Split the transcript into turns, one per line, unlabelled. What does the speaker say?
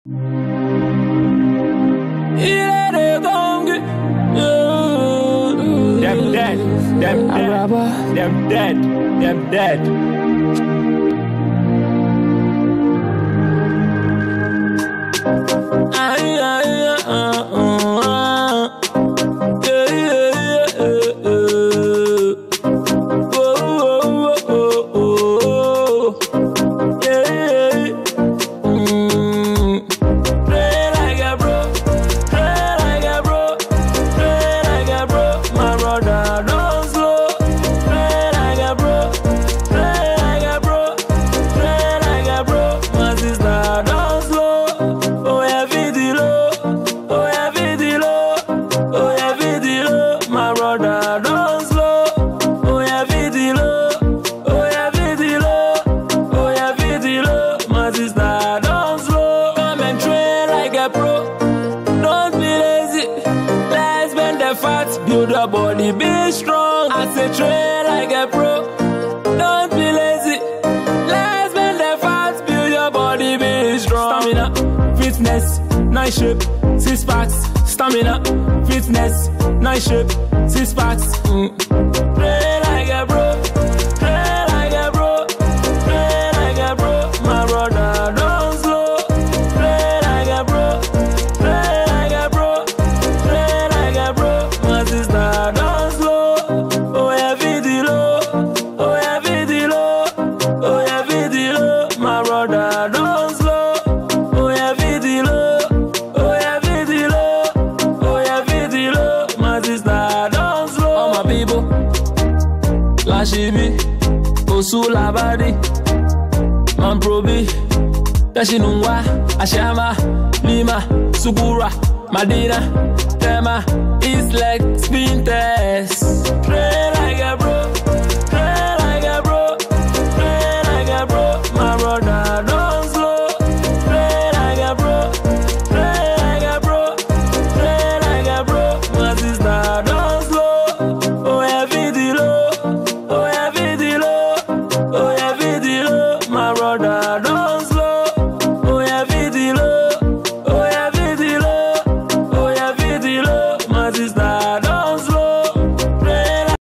Them dead. Build your body, be strong. I say train like a pro. Don't be lazy. Let's bend the fat. Build your body, be strong. Stamina, fitness, nice shape, 6 packs. Stamina, fitness, nice shape, 6 packs. Train like a pro. Train like a pro. Train like a pro. My brother, don't slow. Train like a pro. Train like a pro. Train like a pro. My sister, don't slow. Oh, yeah, video. Oh, yeah, video. Oh, yeah, video. My brother, don't slow. Oh, yeah, video. Oh, yeah, video. Oh, yeah, video. My sister, don't slow. All my people, Lashimi, Osula Badi, Mamprobi, Tashinungwa, Ashama, Lima, Sugura, Madina, Tema, East Leg, Spin Test.